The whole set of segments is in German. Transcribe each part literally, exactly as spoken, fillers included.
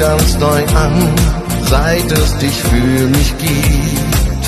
ganz neu an, seit es dich für mich gibt.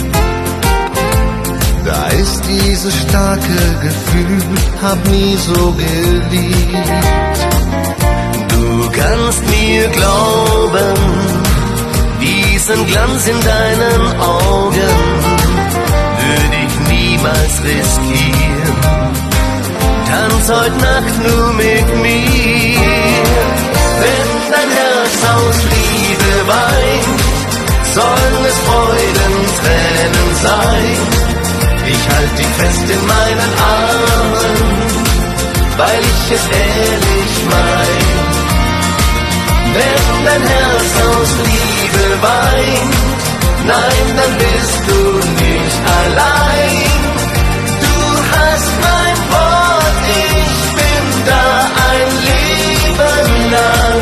Da ist dieses starke Gefühl, hab nie so geliebt. Du kannst mir glauben, diesen Glanz in deinen Augen würde ich niemals riskieren. Tanz heute Nacht nur mit mir. Wenn dein Herz aus Liebe weint, sollen es Freudentränen sein. Ich halt dich fest in meinen Armen, weil ich es ehrlich mein. Wenn dein Herz aus Liebe weint, nein, dann bist du nicht allein. Du hast mein Wort, ich bin da ein Leben lang.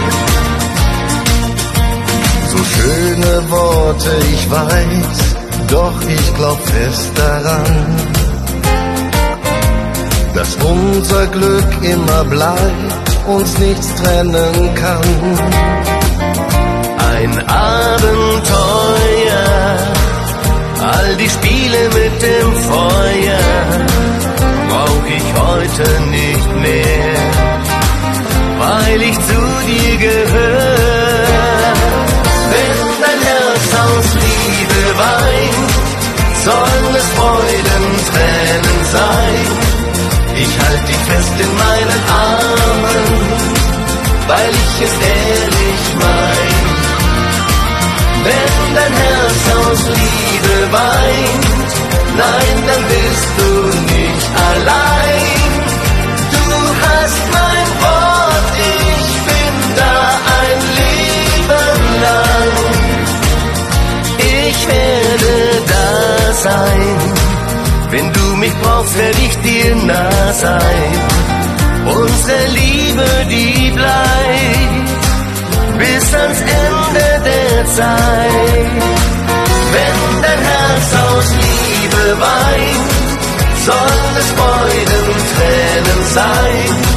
So schöne Worte, ich weiß, doch ich glaub fest daran, dass unser Glück immer bleibt, uns nichts trennen kann. Ein Abenteuer, all die Spiele mit dem Feuer, brauch ich heute nicht mehr, weil ich zu dir gehör. Wenn dein Herz aus Liebe weint, sollen es Freudentränen sein. Ich halt dich fest in meinen Armen, weil ich es ehrlich mein. Wenn dein Herz aus Liebe weint, nein, dann bist du nicht allein. Du hast mein Wort, ich bin da ein Leben lang. Ich werde da sein, wenn du mich brauchst, werd ich dir nah sein. Unsere Liebe, die bleibt bis ans Ende der Zeit. Wenn dein Herz aus Liebe weint, sollen es Freudentränen sein.